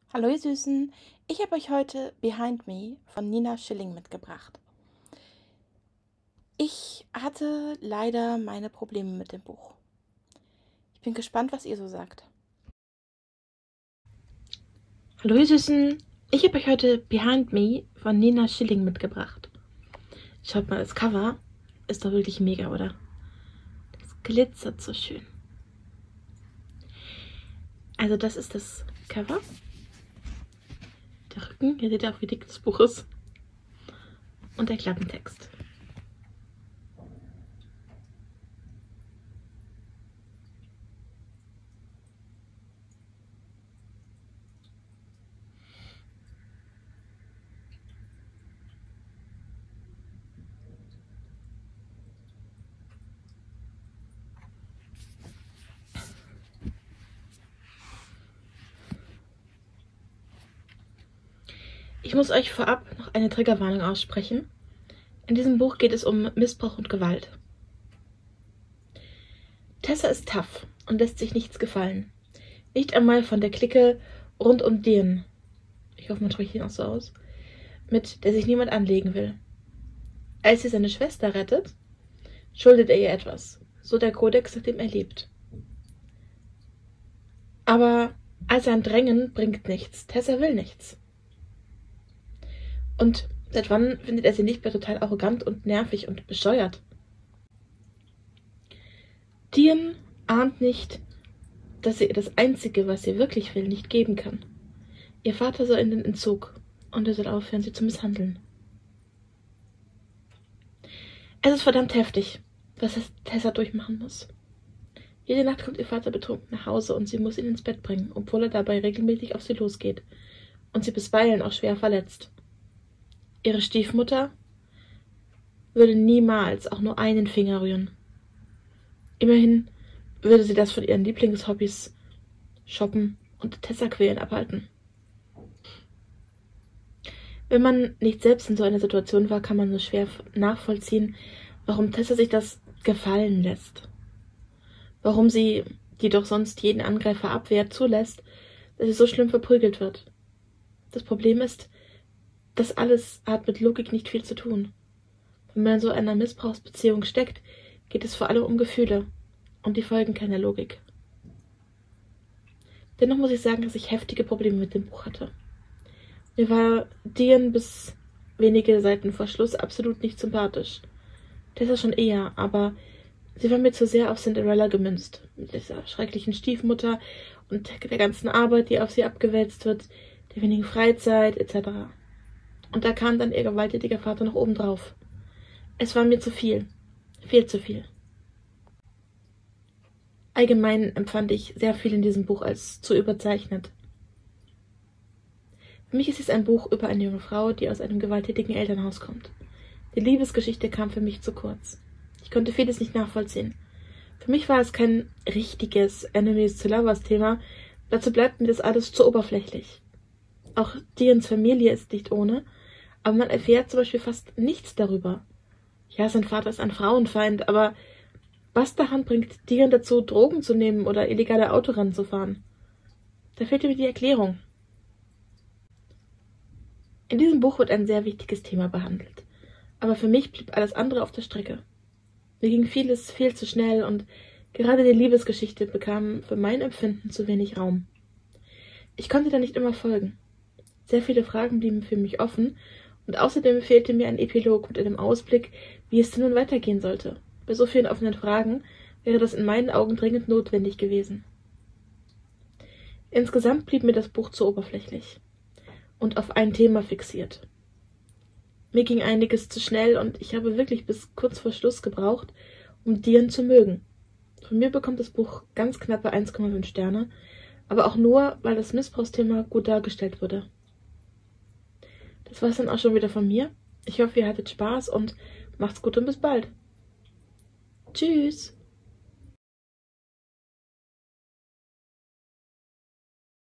Hallo ihr Süßen, ich habe euch heute Behind Me von Nina Schilling mitgebracht. Ich hatte leider meine Probleme mit dem Buch. Ich bin gespannt, was ihr so sagt. Hallo ihr Süßen, ich habe euch heute Behind Me von Nina Schilling mitgebracht. Schaut mal, das Cover ist doch wirklich mega, oder? Das glitzert so schön. Also das ist das Cover. Der Rücken, hier seht ihr auch, wie dick das Buch ist. Und der Klappentext. Ich muss euch vorab noch eine Triggerwarnung aussprechen. In diesem Buch geht es um Missbrauch und Gewalt. Tessa ist tough und lässt sich nichts gefallen. Nicht einmal von der Clique rund um Dean, ich hoffe, man spricht ihn auch so aus, mit der sich niemand anlegen will. Als sie seine Schwester rettet, schuldet er ihr etwas, so der Kodex, nach dem er lebt. Aber all sein Drängen bringt nichts. Tessa will nichts. Und seit wann findet er sie nicht mehr total arrogant und nervig und bescheuert? Dean ahnt nicht, dass sie ihr das Einzige, was sie wirklich will, nicht geben kann. Ihr Vater soll in den Entzug und er soll aufhören, sie zu misshandeln. Es ist verdammt heftig, was Tessa durchmachen muss. Jede Nacht kommt ihr Vater betrunken nach Hause und sie muss ihn ins Bett bringen, obwohl er dabei regelmäßig auf sie losgeht und sie bisweilen auch schwer verletzt. Ihre Stiefmutter würde niemals auch nur einen Finger rühren. Immerhin würde sie das von ihren Lieblingshobbys, Shoppen und Tessa quälen, abhalten. Wenn man nicht selbst in so einer Situation war, kann man nur schwer nachvollziehen, warum Tessa sich das gefallen lässt. Warum sie, die doch sonst jeden Angreifer abwehrt, zulässt, dass sie so schlimm verprügelt wird. Das Problem ist, das alles hat mit Logik nicht viel zu tun. Wenn man in so einer Missbrauchsbeziehung steckt, geht es vor allem um Gefühle und die folgen keiner Logik. Dennoch muss ich sagen, dass ich heftige Probleme mit dem Buch hatte. Mir war Dean bis wenige Seiten vor Schluss absolut nicht sympathisch. Tessa schon eher, aber sie war mir zu sehr auf Cinderella gemünzt. Mit dieser schrecklichen Stiefmutter und der ganzen Arbeit, die auf sie abgewälzt wird, der wenigen Freizeit etc. Und da kam dann ihr gewalttätiger Vater noch obendrauf. Es war mir zu viel. Viel zu viel. Allgemein empfand ich sehr viel in diesem Buch als zu überzeichnet. Für mich ist es ein Buch über eine junge Frau, die aus einem gewalttätigen Elternhaus kommt. Die Liebesgeschichte kam für mich zu kurz. Ich konnte vieles nicht nachvollziehen. Für mich war es kein richtiges Enemies to Lovers Thema, dazu bleibt mir das alles zu oberflächlich. Auch Deans Familie ist nicht ohne, aber man erfährt zum Beispiel fast nichts darüber. Ja, sein Vater ist ein Frauenfeind, aber was daran bringt Dean dazu, Drogen zu nehmen oder illegale Autorennen zu fahren? Da fehlt mir die Erklärung. In diesem Buch wird ein sehr wichtiges Thema behandelt, aber für mich blieb alles andere auf der Strecke. Mir ging vieles viel zu schnell und gerade die Liebesgeschichte bekam für mein Empfinden zu wenig Raum. Ich konnte da nicht immer folgen. Sehr viele Fragen blieben für mich offen und außerdem fehlte mir ein Epilog mit einem Ausblick, wie es denn nun weitergehen sollte. Bei so vielen offenen Fragen wäre das in meinen Augen dringend notwendig gewesen. Insgesamt blieb mir das Buch zu oberflächlich und auf ein Thema fixiert. Mir ging einiges zu schnell und ich habe wirklich bis kurz vor Schluss gebraucht, um Dean zu mögen. Von mir bekommt das Buch ganz knappe 1,5 Sterne, aber auch nur, weil das Missbrauchsthema gut dargestellt wurde. Das war's dann auch schon wieder von mir. Ich hoffe, ihr hattet Spaß und macht's gut und bis bald. Tschüss!